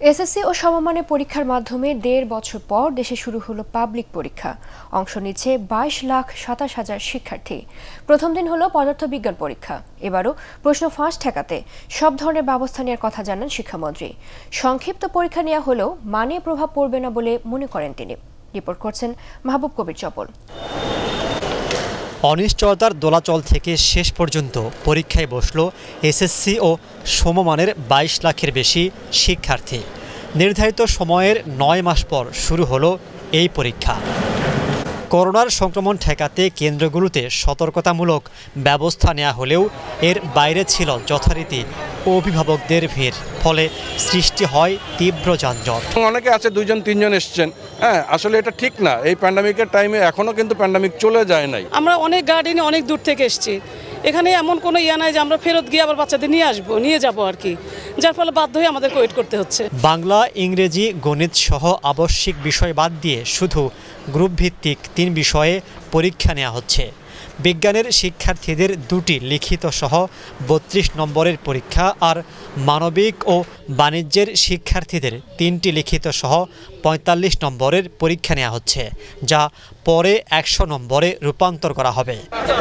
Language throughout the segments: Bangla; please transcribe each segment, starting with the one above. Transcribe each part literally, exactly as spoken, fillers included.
এসএসসি ও সমমানের পরীক্ষার মাধ্যমে দেড় বছর পর দেশে শুরু হলো পাবলিক পরীক্ষা। অংশ নিচ্ছে বাইশ লাখ সাতাশ হাজার শিক্ষার্থী। প্রথম দিন হলো পদার্থবিজ্ঞান পরীক্ষা। এবারও প্রশ্ন ফাঁস ঠেকাতে সব ধরনের ব্যবস্থা নেওয়ার কথা জানান শিক্ষামন্ত্রী। সংক্ষিপ্ত পরীক্ষা নেওয়া হলেও মানে প্রভাব পড়বে না বলে মনে করেন তিনি। রিপোর্ট করছেন মাহবুব কবির চপল। অনিশ্চয়তার দোলাচল থেকে শেষ পর্যন্ত পরীক্ষায় বসল এসএসসি ও সমমানের বাইশ লাখের বেশি শিক্ষার্থী। নির্ধারিত সময়ের নয় মাস পর শুরু হলো এই পরীক্ষা। করোনার সংক্রমণ ঠেকাতে কেন্দ্রগুলোতে সতর্কতামূলক ব্যবস্থা নেওয়া হলেও এর বাইরে ছিল যথারীতি অভিভাবকদের ভিড়, ফলে সৃষ্টি হয় তীব্র যানজট। অনেকে আছে দুইজন তিনজন এসছেন, হ্যাঁ আসলে এটা ঠিক না। এই প্যান্ডামিকের টাইমে এখনো কিন্তু প্যান্ডামিক চলে যায় নাই। আমরা অনেক গার্ডেনে অনেক দূর থেকে এসেছি, এখানে এমন কোনো ইয়া নাই যে আমরা ফেরত গিয়ে আবার বাচ্চাদের নিয়ে আসবো নিয়ে যাবো আর কি, যার ফলে বাধ্য হয়ে আমাদেরকে ওয়েট করতে হচ্ছে। বাংলা, ইংরেজি, গণিত সহ আবশ্যিক বিষয় বাদ দিয়ে শুধু গ্রুপ ভিত্তিক তিন বিষয়ে পরীক্ষা নেওয়া হচ্ছে। বিজ্ঞানের শিক্ষার্থীদের দুটি লিখিত সহ বত্রিশ নম্বরের পরীক্ষা আর মানবিক ও বাণিজ্যের শিক্ষার্থীদের তিনটি লিখিত সহ পঁয়তাল্লিশ নম্বরের পরীক্ষা নেওয়া হচ্ছে, যা পরে একশো নম্বরে রূপান্তর করা হবে।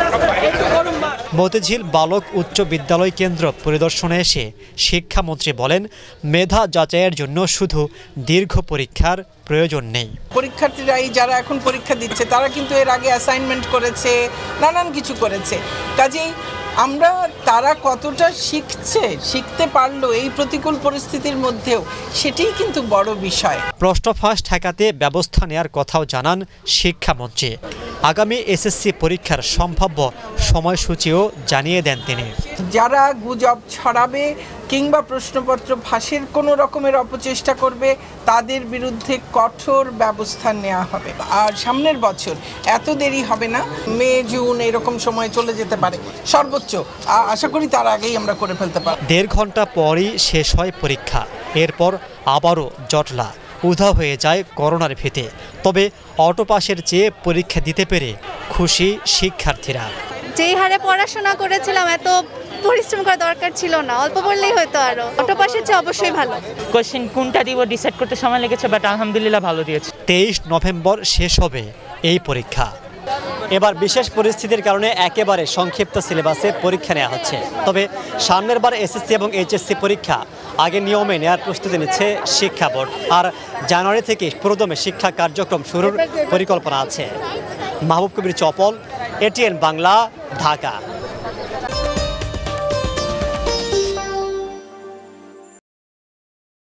মতিঝিল বালক উচ্চ বিদ্যালয় কেন্দ্র পরিদর্শনে এসে শিক্ষামন্ত্রী বলেন, মেধা যাচাইয়ের জন্য শুধু দীর্ঘ পরীক্ষার প্রয়োজন নেই। পরীক্ষার্থীরাই যারা এখন পরীক্ষা দিচ্ছে তারা কিন্তু এর আগে অ্যাসাইনমেন্ট করেছে, নানান কিছু করেছে। কাজেই আমরা তারা কতটা শিখছে, শিখতে পারলো এই প্রতিকূল পরিস্থিতির মধ্যেও, সেটাই কিন্তু বড় বিষয়। প্রশ্ন ফাঁস ঠেকাতে ব্যবস্থা নেওয়ার কথাও জানান শিক্ষামন্ত্রী। আগামী এসএসসি পরীক্ষার সম্ভাব্য সময়সূচিও জানিয়ে দেন তিনি। যারা গুজব ছড়াবে কিংবা প্রশ্নপত্র ফাঁসের কোনো রকমের অপচেষ্টা করবে তাদের বিরুদ্ধে কঠোর ব্যবস্থা নেওয়া হবে। আর সামনের বছর এত দেরি হবে না, মে জুন এরকম সময় চলে যেতে পারে সর্বোচ্চ, আশা করি তার আগেই আমরা করে ফেলতে পারি। দেড় ঘন্টা পরই শেষ হয় পরীক্ষা, এরপর আবারও জটলা, উধাও হয়ে যায় করোনার ভীতে। তবে অটো পাসের চেয়ে পরীক্ষা দিতে পেরে খুশি শিক্ষার্থীরা। যেই হারে পড়াশোনা করেছিলাম এত পরিশ্রম করা দরকার ছিল না, অল্প পড়লেই হয়তো। আরো অটো পাসের চেয়ে অবশ্যই ভালো। কোশ্চেন কোনটা দিব ডিসাইড করতে সময় লেগেছে, বাট আলহামদুলিল্লাহ ভালো দিয়েছে। তেইশ নভেম্বর শেষ হবে এই পরীক্ষা। এবার বিশেষ পরিস্থিতির কারণে একেবারে সংক্ষিপ্ত সিলেবাসে পরীক্ষা নেওয়া হচ্ছে। তবে সামনের বার এসএসসি এবং এইচএসসি পরীক্ষা আগের নিয়মে নেওয়ার প্রস্তুতি নিচ্ছে শিক্ষা বোর্ড। আর জানুয়ারি থেকে পুরোদমে শিক্ষা কার্যক্রম শুরুর পরিকল্পনা আছে। মাহবুব কবির চপল, এটিএন বাংলা, ঢাকা।